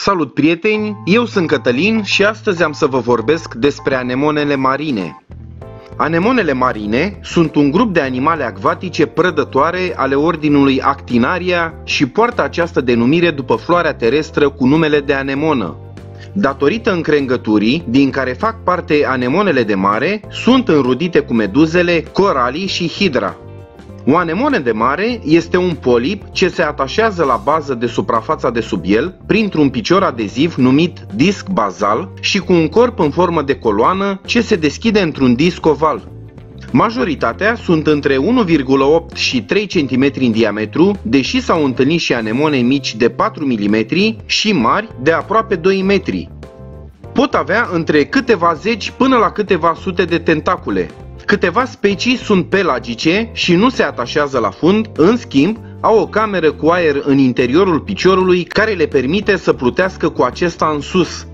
Salut prieteni, eu sunt Cătălin și astăzi am să vă vorbesc despre anemonele marine. Anemonele marine sunt un grup de animale acvatice prădătoare ale ordinului Actinaria și poartă această denumire după floarea terestră cu numele de anemonă. Datorită încrengăturii din care fac parte anemonele de mare, sunt înrudite cu meduzele, coralii și hidra. O anemonă de mare este un polip ce se atașează la bază de suprafața de sub el printr-un picior adeziv numit disc bazal și cu un corp în formă de coloană ce se deschide într-un disc oval. Majoritatea sunt între 1,8 și 3 cm în diametru, deși s-au întâlnit și anemone mici de 4 mm și mari de aproape 2 metri. Pot avea între câteva zeci până la câteva sute de tentacule. Câteva specii sunt pelagice și nu se atașează la fund, în schimb, au o cameră cu aer în interiorul piciorului care le permite să plutească cu acesta în sus.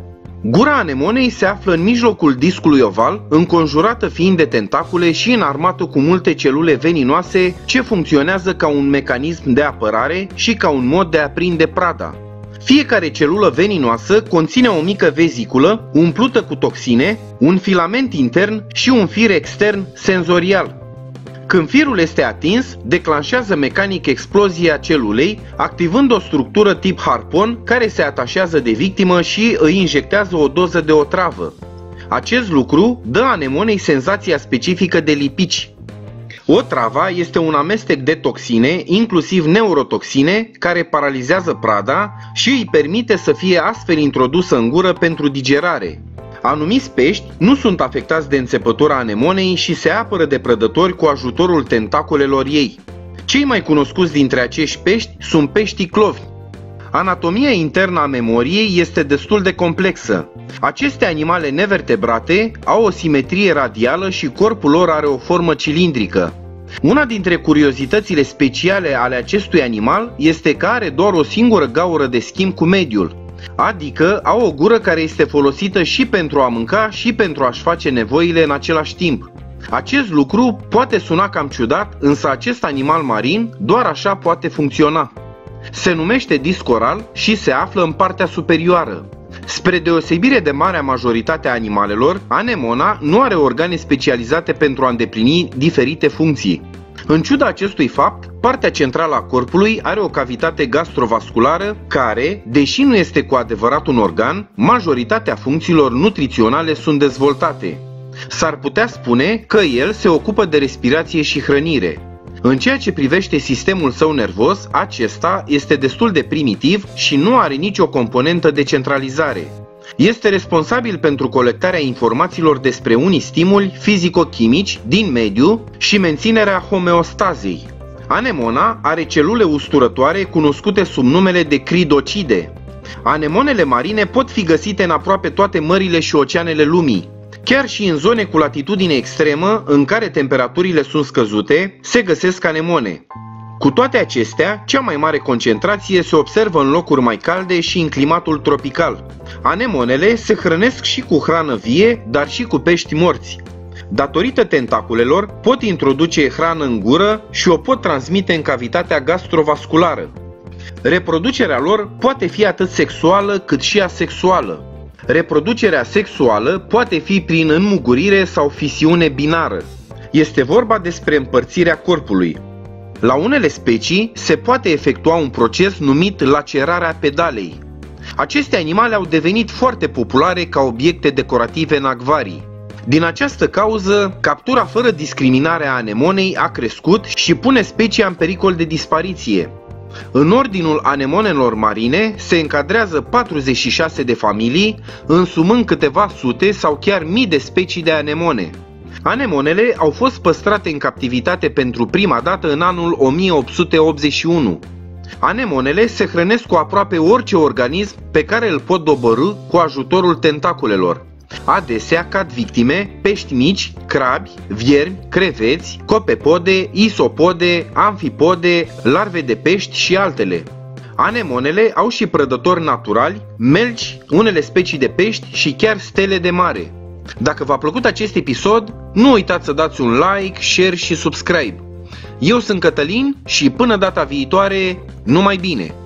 Gura anemonei se află în mijlocul discului oval, înconjurată fiind de tentacule și înarmată cu multe celule veninoase ce funcționează ca un mecanism de apărare și ca un mod de a prinde prada. Fiecare celulă veninoasă conține o mică veziculă umplută cu toxine, un filament intern și un fir extern senzorial. Când firul este atins, declanșează mecanic explozia celulei, activând o structură tip harpon care se atașează de victimă și îi injectează o doză de otravă. Acest lucru dă anemonei senzația specifică de lipici. Otrava este un amestec de toxine, inclusiv neurotoxine, care paralizează prada și îi permite să fie astfel introdusă în gură pentru digerare. Anumiți pești nu sunt afectați de înțepătura anemonei și se apără de prădători cu ajutorul tentaculelor ei. Cei mai cunoscuți dintre acești pești sunt peștii clovni. Anatomia internă a memoriei este destul de complexă. Aceste animale nevertebrate au o simetrie radială și corpul lor are o formă cilindrică. Una dintre curiozitățile speciale ale acestui animal este că are doar o singură gaură de schimb cu mediul, adică au o gură care este folosită și pentru a mânca și pentru a-și face nevoile în același timp. Acest lucru poate suna cam ciudat, însă acest animal marin doar așa poate funcționa. Se numește disc oral și se află în partea superioară. Spre deosebire de marea majoritate a animalelor, anemona nu are organe specializate pentru a îndeplini diferite funcții. În ciuda acestui fapt, partea centrală a corpului are o cavitate gastrovasculară care, deși nu este cu adevărat un organ, majoritatea funcțiilor nutriționale sunt dezvoltate. S-ar putea spune că el se ocupă de respirație și hrănire. În ceea ce privește sistemul său nervos, acesta este destul de primitiv și nu are nicio componentă de centralizare. Este responsabil pentru colectarea informațiilor despre unii stimuli fizico-chimici din mediu și menținerea homeostazei. Anemona are celule usturătoare cunoscute sub numele de cridocide. Anemonele marine pot fi găsite în aproape toate mările și oceanele lumii. Chiar și în zone cu latitudine extremă, în care temperaturile sunt scăzute, se găsesc anemone. Cu toate acestea, cea mai mare concentrație se observă în locuri mai calde și în climatul tropical. Anemonele se hrănesc și cu hrană vie, dar și cu pești morți. Datorită tentaculelor, pot introduce hrană în gură și o pot transmite în cavitatea gastrovasculară. Reproducerea lor poate fi atât sexuală cât și asexuală. Reproducerea sexuală poate fi prin înmugurire sau fisiune binară. Este vorba despre împărțirea corpului. La unele specii se poate efectua un proces numit lacerarea pedalei. Aceste animale au devenit foarte populare ca obiecte decorative în acvarii. Din această cauză, captura fără discriminare a anemonei a crescut și pune specia în pericol de dispariție. În ordinul anemonelor marine se încadrează 46 de familii, însumând câteva sute sau chiar mii de specii de anemone. Anemonele au fost păstrate în captivitate pentru prima dată în anul 1881. Anemonele se hrănesc cu aproape orice organism pe care îl pot dobărî cu ajutorul tentaculelor. Adesea cad victime pești mici, crabi, viermi, creveți, copepode, isopode, amfipode, larve de pești și altele. Anemonele au și prădători naturali, melci, unele specii de pești și chiar stele de mare. Dacă v-a plăcut acest episod, nu uitați să dați un like, share și subscribe. Eu sunt Cătălin și până data viitoare, numai bine!